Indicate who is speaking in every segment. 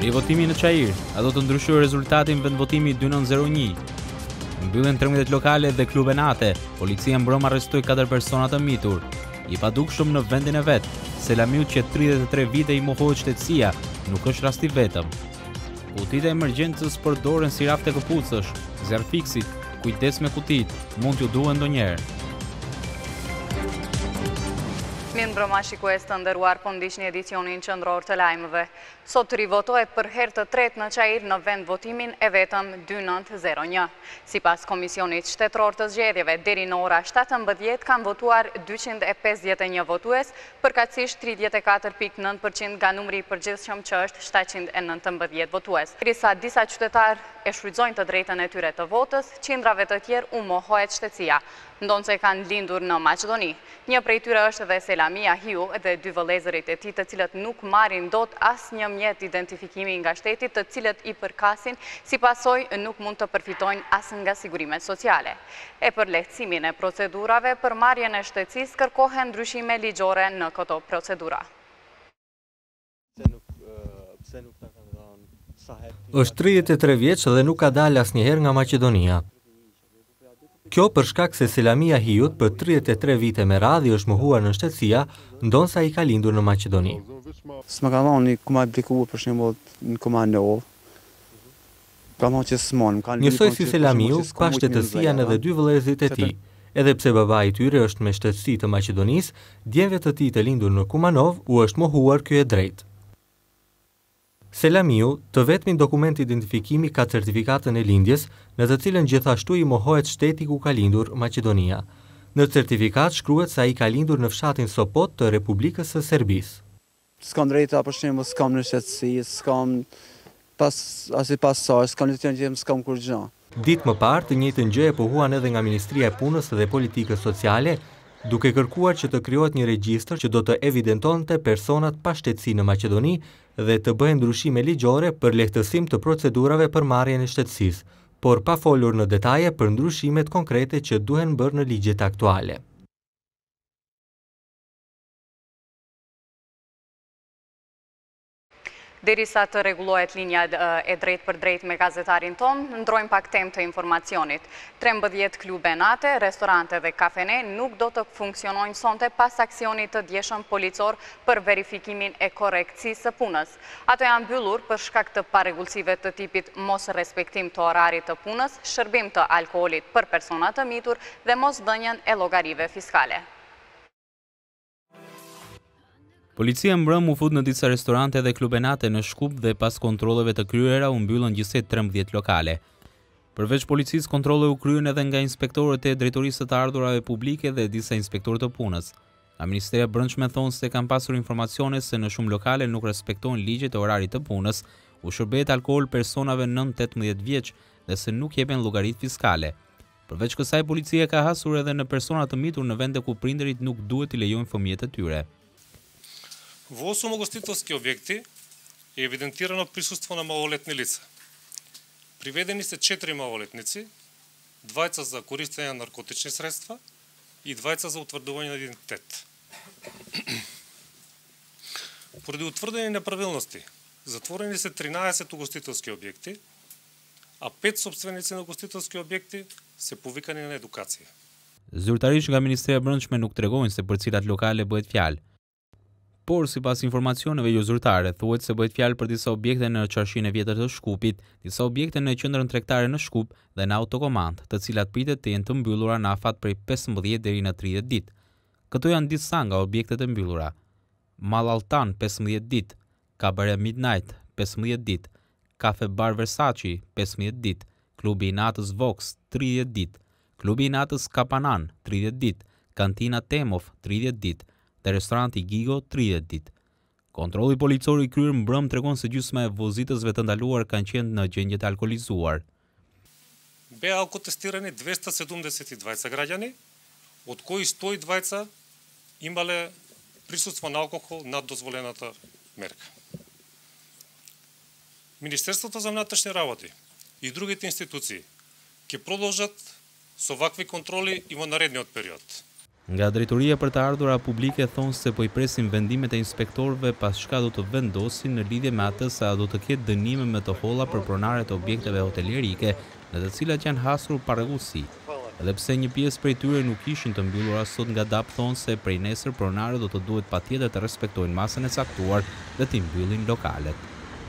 Speaker 1: Rivotimi në Çajir, a do të ndryshojë rezultatin vendvotimi 2901. Mbyllen 13 lokale dhe klube nate. Policia mbrëm arrestoi 4 persona të mitur. I padukshëm në vendin e vet. Selamiu që 33 vite I mohohet shtetësia, nuk është rasti vetëm. Kutitë e emergjencës përdoren si rafte këpucësh, zjarr fiksit, kujdes me kutit, mund t'ju duhen ndonjëherë.
Speaker 2: Mirë mbrëma shikues të nderuar, po ndiqni edicionin qendror të lajmeve. Sot rivotohet për herë të tretë në Çajir në vend votimin e vetëm 2901. Sipas Komisionit Shtetëror të Zgjedhjeve, deri në ora 17 kanë votuar 251 votues, përkatësisht 34.9% nga numri I përgjithshëm që është 719 votues. Derisa disa qytetarë e shfrytëzojnë të drejtën e tyre të votës, qindrave të tjerë u mohohet shtetësia, ndonse kanë lindur në Maqedoni. Një prej tyre është dhe Selamia Hiu dhe 2 vëllezërit e tij, të cilët nuk marrin dot asnjë mjet identifikimi nga shteti, të cilët I përkasin, si pasojë nuk mund të përfitojnë as nga sigurimet sociale. E për lehtësimin e procedurave për marrjen e shtetësisë kërkohen ndryshime ligjore në këto procedura.
Speaker 3: Është 33 vjeç dhe nuk ka dalë asnjëherë nga Maqedonia. Kjo për shkak se Selamia Hiut për 33 vite me radhë është mohuar në shtetësia, ndonsa I ka lindur në Maqedoni.
Speaker 4: S'ma ka dhënë ku ma aplikuar për shembull në komando.
Speaker 3: Njësoj si Selamiu, pa shtetësia në dhe 2 vëllezërit e tij. Edhe pse babai I tyre është me shtetësi të Maqedonisë, djemvët të tij të lindur në Kumanov u është mohuar ky e drejtë. Selamiu, të vetmin dokument identifikimi ka certifikatën e lindjes, në të cilën gjithashtu I mohohet shteti ku ka lindur Maqedonia. Në certifikat shkruhet se ai ka lindur në fshatin Sopot të Republikës së Serbisë.
Speaker 4: S'kam drejta për shembull, s'kam në shtetësi, s'kam pasar, s'kam licencë, s'kam kur gjë.
Speaker 3: Ditë më parë, të njëjtën gjë e pohuan edhe nga Ministria e Punës dhe Politikës Sociale, duke kërkuar që të krijohet një regjistër që do të evidentonte personat pa shtetësi në Maqedoni dhe të bëhen ndryshime ligjore për lehtësim të procedurave për marrjen e shtetësisë, por pa folur në detaje për ndryshimet konkrete që duhen bërë në ligjet aktuale.
Speaker 2: Derisa të rregullohet linja e drejt për drejt me gazetarin ton, ndrojmë pak temë të informacionit. 13 klube nate, restorante dhe kafene nuk do të funksionojnë sonte pas aksionit të djeshëm policor për verifikimin e korrektsisë së punës. Ato janë mbyllur për shkak të parregullsive të tipit mos respektim të orarit të punës, shërbim të alkoolit për persona të mitur dhe mos dhënien e llogarive fiskale.
Speaker 1: Policia mbrëm u fut në disa restorante dhe klube nate në Shkup dhe pas kontrolleve të kryera u mbyllën gjithsej 13 lokale. Përveç policisë, kontrolle u kryen edhe nga inspektorët e drejtorisë të ardhurave publike dhe disa inspektorë të punës. Nga Ministria e Brendshme thonë se kanë pasur informacione se në shumë lokale nuk respektojnë ligjet e orarit të punës, u shërbehet alkool personave nën 18 vjeç dhe se nuk jepen llogaritë fiskale. Përveç kësaj, policia ka hasur edhe në persona të mitur në vende ku prindërit nuk duhet I lejojnë fëmijët e tyre.
Speaker 5: Во 8 ugostiteljski objekti je evidentirano prisustvo na maloljetni lica. Приведени се 4 малолетници, 2 за користење на наркотични средства и 2 за утврдување на идентитет. Поради утврдени неправилности, затворени се 13 ugostiteljски објекти, а 5 собственици на ugostiteljски објекти се повикани на едукација.
Speaker 1: Zyrtarisht nga Ministria e Brendshme nuk tregojnë se për cilat lokale bëhet fjalë. Por, sipas informacioneve jo zyrtare, thuhet se bëhet fjalë për disa objekte në Qarshinë e Vjetër të Shkupit, disa objekte në qendrën tregtare në Shkup dhe në autokomand, të cilat pritet të jenë të mbyllura në afat prej 15 deri në 30 ditë. Këto janë disa nga objektet e mbyllura: Mall Altan 15 ditë, Kabare Midnight 15 ditë, Kafe Bar Versace 15 ditë, Klubi I natës Vox 30 ditë, Klubi I natës Kapanan 30 ditë, Kantina Temov 30 ditë dhe restoranti Gigo 30 ditë. Kontrolli policor I kryer mbrëm tregon se gjysma e vozitësve të ndaluar kanë qenë në gjendje të alkoolizuar.
Speaker 5: Беа алкотестирани 272 граѓани, од кои 120 имале присуство на алкохол над дозволената мерка. Министерството за внатрешни работи и другите институции ќе продолжат со вакви контроли и во наредниот период.
Speaker 1: Nga Drejtoria për të ardhura publike thonë se po i presin vendimet e inspektorëve pas çka do të vendosin në lidhje me atë sa do të ketë dënime me të holla për pronarët e objekteve hotelierike, në të cilat janë hasur pa rregullsi. Edhe pse një pjesë prej tyre nuk ishin të mbyllura sot nga DAP thonë se prej nesër pronarët do të duhet patjetër të respektojnë masën e caktuar dhe të mbyllin lokalet.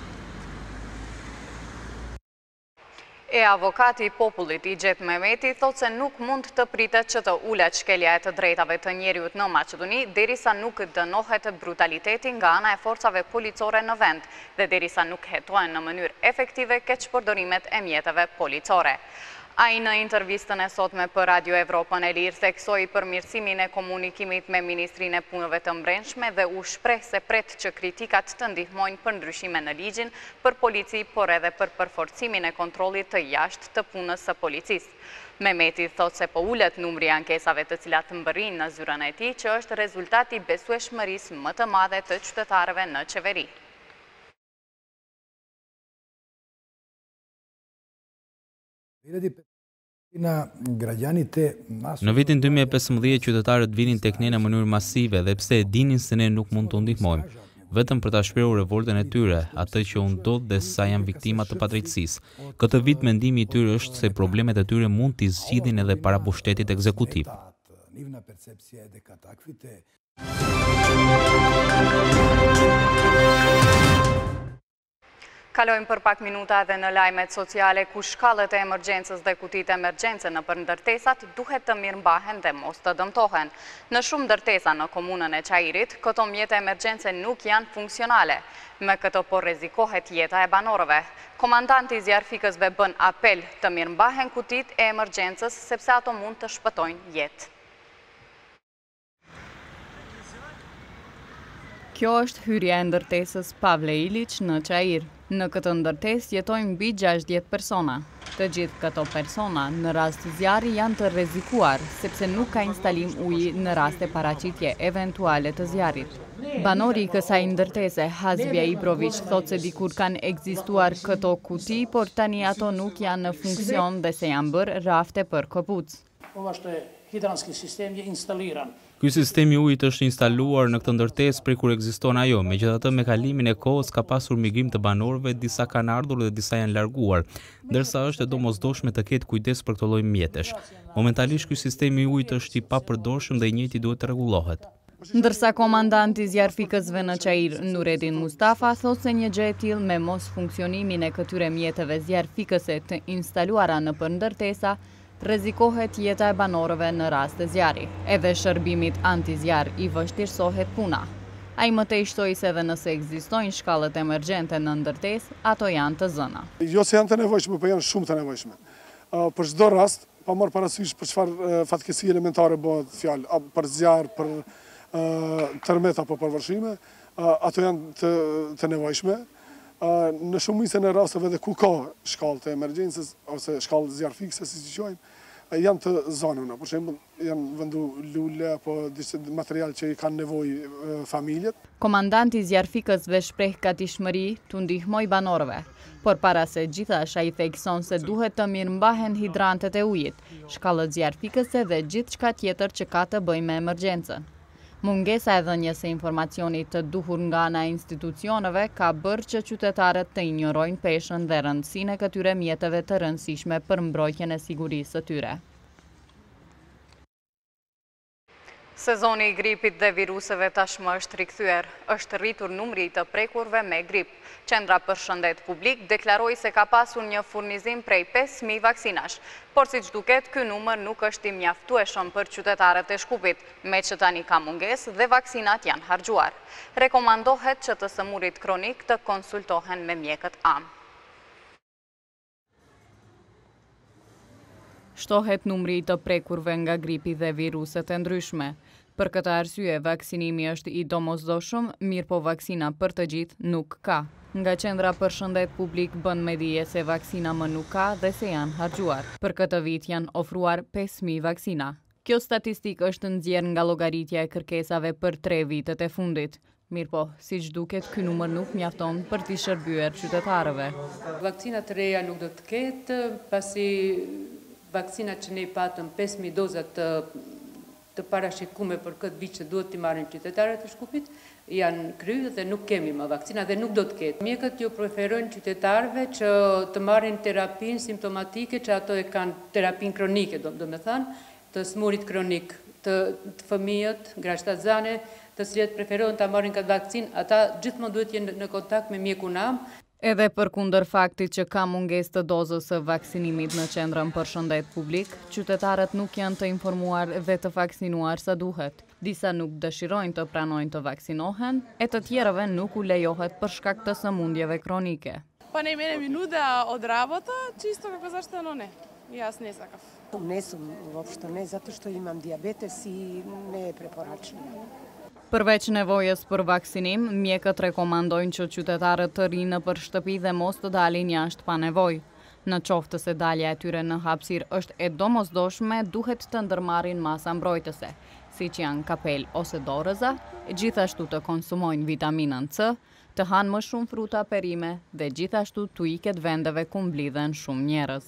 Speaker 2: E avokati i popullit i Xhet Mehmeti thotë se nuk mund të pritet që të ulet shkelja e të drejtave të njerëzit në Maqedoni derisa nuk dënohet brutaliteti nga ana e forcave policore në vend dhe derisa nuk hetohen në mënyrë efektive keqpërdorimet e mjeteve policore. Ai në intervistën e sotme për Radio Evropën e Lirë theksoi përmirësimin e komunikimit me Ministrinë e Punëve të Brendshme dhe u shpreh se pret që kritikat të ndihmojnë për ndryshime në ligjin për polici, por edhe për përforcimin e kontrollit të jashtë të punës së policisë. Mehmeti thotë se po ulet numri i ankesave të cilat mbërrin në zyrën e tij, që është rezultati i besueshmërisë më të madhe të qytetarëve në qeveri.
Speaker 1: Në vitin 2015 qytetarët vinin tek ne në mënyrë masive dhe pse e dinin se ne nuk mund të ndihmojmë, vetëm për ta shprehur revoltën e tyre, atë që u ndodh dhe sa janë viktima të padrejtësisë. Këtë vit mendimi i tyre është se problemet e tyre mund t'i zgjidhin edhe para pushtetit ekzekutiv.
Speaker 2: Kalojmë për pak minuta edhe në lajmet sociale ku shkallët e emergjencës dhe kutitë emergjence në për ndërtesat duhet të mirëmbahen dhe mos të dëmtohen. Në shumë ndërtesa në komunën e Çajirit, këto mjete emergjence nuk janë funksionale. Me këto po rrezikohet jeta e banorëve. Komandanti i zjarfikësve bën apel të mirëmbahen kutitë e emergjencës sepse ato mund të shpëtojnë jetë. Kjo është hyrja e ndërtesës Pavle Ilić në Çajir. Në këtë ndërtesë jetojnë mbi 60 persona. Të gjithë këto persona në rast zjarri janë të rrezikuar sepse nuk ka instalim uji në raste paraqitje eventuale të zjarrit. Banori i kësaj ndërtese, Hazbia Ibrović, thotë se dikur kanë ekzistuar këto kuti, por tani ato nuk janë në funksion dhe se janë bërë rafte për këpucë.
Speaker 1: Ky sistemi ujit është instaluar në këtë ndërtesë prej kur ekziston ajo, megjithatë me kalimin e kohës ka pasur migrim të banorëve, disa kanë ardhur dhe disa janë larguar, ndërsa është e domosdoshme të ketë kujdes për këtë lloj mjetesh. Momentalisht ky sistemi ujit është i papërdorshëm dhe i njëjti duhet të rregullohet.
Speaker 2: Ndërsa komandanti i zjarfikësve në Çajir, Nuredin Mustafa, thotë se një gjë e tillë me mos funksionimin e këtyre mjeteve zjarfikëse të instaluara në për ndërtesa rrezikohet jeta e banorëve në rast të zjarri. Edhe shërbimit anti-zjarr i vështirësohet puna. Ai më tej shtoi se edhe nëse ekzistojnë shkallët emergjente në ndërtesë, ato janë të zëna.
Speaker 6: Jo se janë të nevojshme, por janë shumë të nevojshme. Për çdo rast, pa marrë parasysh për çfarë fatkeqësi elementare bëhet fjalë, për zjarr, për tërmet apo për vërshime, ato janë të nevojshme. Në shumicën e rasteve dhe ku ka shkallë të emergjencës ose shkallë zjarfikse, si quajmë, janë të zonëna. Për shembull, janë vendu lule apo material që i kanë nevojë familjet.
Speaker 2: Komandanti i zjarfikësve shpreh gatishmëri të ndihmojë banorëve, por para se gjithashtu ai thekson se duhet të mirëmbahen hidrantet e ujit, shkallët zjarfikëse dhe gjithçka tjetër që ka të bëjë me emergjencën. Mungesa e dhënies së informacionit të duhur nga ana e institucioneve ka bërë që qytetarët të injorojnë peshën dhe rëndësinë e këtyre mjeteve të rëndësishme për mbrojtjen e sigurisë së tyre. Sezoni i gripit dhe viruseve tashmë është rikthyer. Është rritur numri i të prekurve me grip. Qendra për Shëndet Publik deklaroi se ka pasur një furnizim prej 5.000 vaksinash, por siç duket, ky numër nuk është i mjaftueshëm për qytetarët e Shkupit, me që tani ka mungesë dhe vaksinat janë harxhuar. Rekomandohet që të sëmurit kronik të konsultohen me mjekët am. Shtohet numri i të prekurve nga gripi dhe viruset e ndryshme. Për këtë arsye, vaksinimi është i domosdoshëm, mirë po vaksina për të gjithë nuk ka. Nga Qendra për Shëndet Publik bën me dije se vaksina më nuk ka dhe se janë harxhuar. Për këtë vit janë ofruar 5.000 vaksina. Kjo statistikë është nxjerrë nga llogaritja e kërkesave për 3 vitet e fundit. Mirë po, siç duket, ky numër nuk mjafton për t'i shërbyer qytetarëve.
Speaker 7: Vakcina të reja nuk do të ketë, pasi vakcinat që ne patëm 5.000 doza të të parashikume për këtë vit që duhet t'i marrin qytetarët e Shkupit, janë kryer dhe nuk kemi më vakcina dhe nuk do të ketë. Mjekët ju preferojnë qytetarëve që të marrin terapinë simptomatike, që ato e kanë terapinë kronike, do me thënë, të smurit kronik, të fëmijët, grashtatzane, të cilët preferojnë ta marrin këtë vakcinë, ata gjithmonë duhet jenë në kontakt me mjekun am.
Speaker 2: Edhe përkundër faktit që ka mungesë të dozës së vaksinimit në qendrën për shëndet publik, qytetarët nuk janë të informuar dhe të vaksinuar sa duhet. Disa nuk dëshirojnë të pranojnë të vaksinohen, e të tjerëve nuk u lejohet për shkak të sëmundjeve kronike.
Speaker 8: Pa ne mene minuta od rabota, čisto kako zašto ne. Ja sam nesakav.
Speaker 9: Ne sam uopšte ne, zato što imam dijabetes i ne je preporučeno.
Speaker 2: Përveç nevojës për vaksinim, mjekët rekomandojnë që qytetarët të rinë për shtëpi dhe mos të dalin jashtë pa nevojë. Në qoftë se dalja e tyre në hapësirë është e domosdoshme, duhet të ndërmarrin masa mbrojtëse, siç janë kapel ose dorëza, gjithashtu të konsumojnë vitaminën C, të hanë më shumë fruta perime dhe gjithashtu të iket vendeve ku mblidhen shumë njerëz.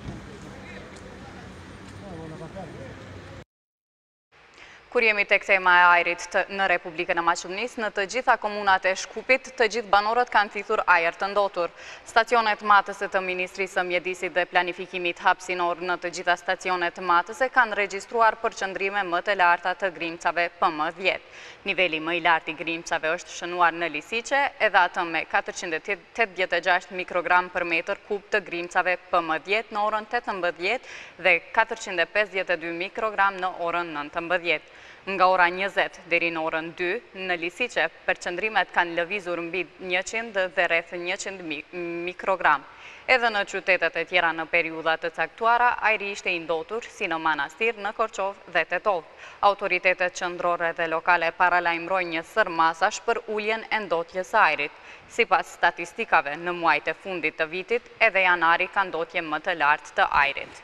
Speaker 2: Kur jemi tek tema e ajrit në Republikën e Maqedonisë, në të gjitha komunat e Shkupit, të gjithë banorët kanë thithur ajër të ndotur. Stacionet matëse të Ministrisë së Mjedisit dhe Planifikimit hapësinor në të gjitha stacionet matëse kanë regjistruar përqëndrime më të larta të grimcave PM10. Niveli më i lartë i grimcave është shënuar në Lisiqe, edhe atë me 486 mikrogram për metër kub të grimcave PM10 në orën 18 dhe 452 mikrogram në orën 19. Nga ora 20 deri në orën 2, në Lisiqe, përqëndrimet kanë lëvizur mbi 100 dhe rreth 100 mikrogram. Edhe në qytetet e tjera në periudhat të caktuara, ajri ishte i ndotur, si në Manastir, në Korçov dhe Tetov. Autoritetet qendrore dhe lokale paralajmërojnë një sër masash për uljen e ndotjes së ajrit. Sipas statistikave, në muajt e fundit të vitit, edhe janari ka ndotje më të lartë të ajrit.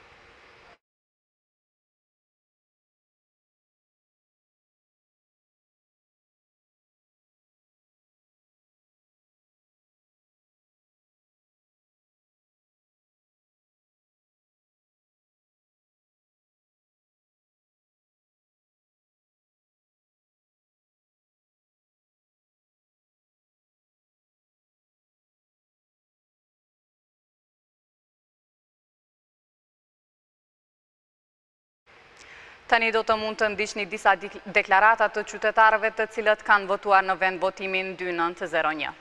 Speaker 2: Tani do të mund të ndiqni disa deklarata të qytetarëve të cilët kanë votuar në vend votimin 2901.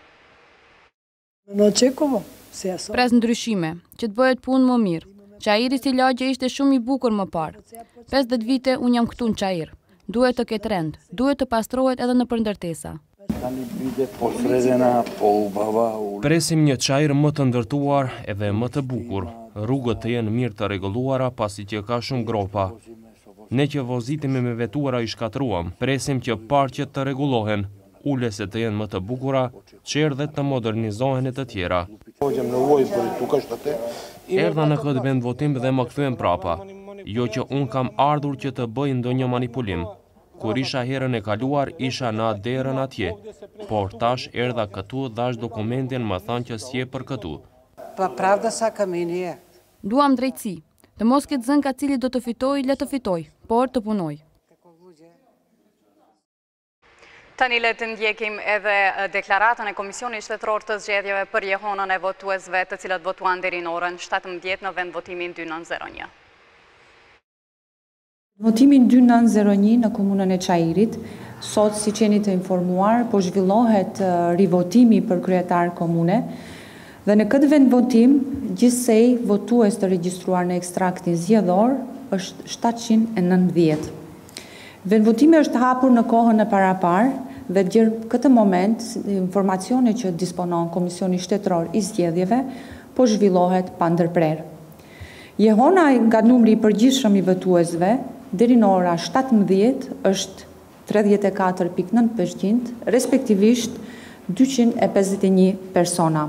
Speaker 10: Pres ndryshime, që të bëhet punë më mirë. Çajiri si lagje ishte shumë i bukur më parë. 50 vite unë jam këtu në Çajir. Duhet të ketë rend, duhet të pastrohet edhe në ndërtesa.
Speaker 11: Presim një Çajir më të ndërtuar edhe më të bukur. Rrugët të jenë mirë të rregulluara pasi që ka shumë gropa. Ne që vozitimi me vetura i shkatruam, presim që parqet të rregullohen, uleset të jenë më të bukura, qerë dhe të modernizohen e të tjera. Erdha në këtë vend votim dhe më kthyen prapa, jo që unë kam ardhur që të bëj ndonjë manipulim. Kur isha herën e kaluar, isha në atë derën atje, por tash erdha këtu dhe as dokumentin më thanë që s'je për këtu.
Speaker 10: Duam drejtësi. Të mos ketë zënë ka cili do të fitoj, le të fitoj, por të punoj.
Speaker 2: Tani le të ndjekim edhe deklaratën e Komisionit Shtetëror të Zgjedhjeve për jehonën e votuesve të cilët votuan deri në orën 17 në vend votimin 2901.
Speaker 12: Votimin 2901 në komunën e Çajirit, sot si qeni të informuar, po zhvillohet rivotimi për kryetar komune. Dhe në këtë vend votim, gjithsej votues të regjistruar në ekstraktin zgjedhor është 790. Vend votimi është hapur në kohën e parapar dhe gjërë këtë moment, informacione që disponon Komisioni Shtetëror i Zgjedhjeve, po zhvillohet pa ndërprerje. Jehona nga numri i përgjithshëm i votuesve deri në ora 17 është 34.9%, respektivisht 251 persona.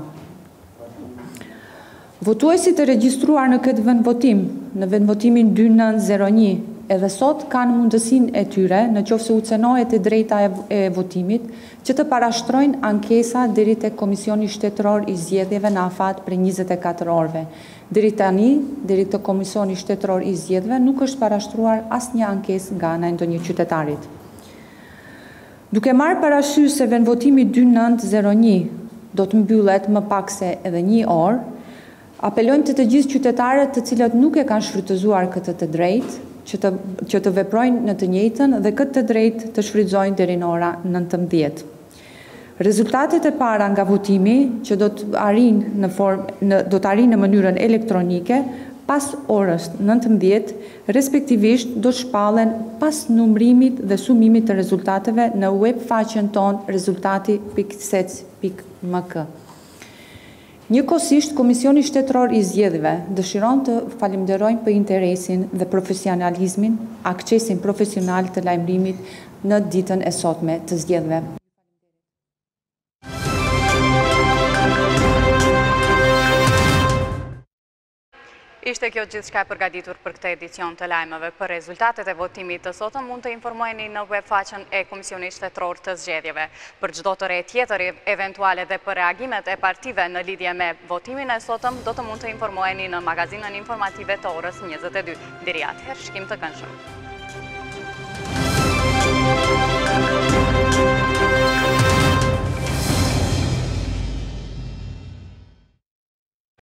Speaker 12: Votuesit e regjistruar në këtë vend votim, në vend votimin 2901, edhe sot kanë mundësinë e tyre, në qoftë se u cenohet e drejta e votimit, që të parashtrojnë ankesa deri tek Komisioni Shtetëror i Zgjedhjeve në afat për 24 orëve. Deri tani, deri te Komisioni Shtetëror i Zgjedhjeve nuk është parashtruar asnjë ankesë nga ana e ndonjë qytetarit. Duke marrë parasysh se vendvotimi 2901 do të mbyllet më pak se edhe 1 orë, apelojmë të gjithë qytetarët të cilët nuk e kanë shfrytëzuar këtë të drejtë, që të veprojnë në të njëjtën dhe këtë të drejtë të shfrytëzojnë deri në ora 19. Rezultatet e para nga votimi që do të arrijnë në mënyrën elektronike pas orës 19, respektivisht do të shpallen pas numrimit dhe sumimit të rezultateve në web faqen tonë rezultati.sec.mk. Njëkohësisht, Komisioni Shtetëror i Zgjedhjeve dëshiron të falenderojnë për interesin dhe profesionalizmin, aksesin profesional të lajmërimit në ditën e sotme të zgjedhjeve.
Speaker 2: Ishte kjo gjithçka e përgatitur për këtë edicion të lajmeve. Për rezultatet e votimit të sotëm mund të informoheni në web faqen e Komisionit Shtetëror të Zgjedhjeve. Për çdo të re tjetër eventuale dhe për reagimet e partive në lidhje me votimin e sotëm, do të mund të informoheni në magazinën informative të orës 22. Deri atëherë, shkim të këndshëm.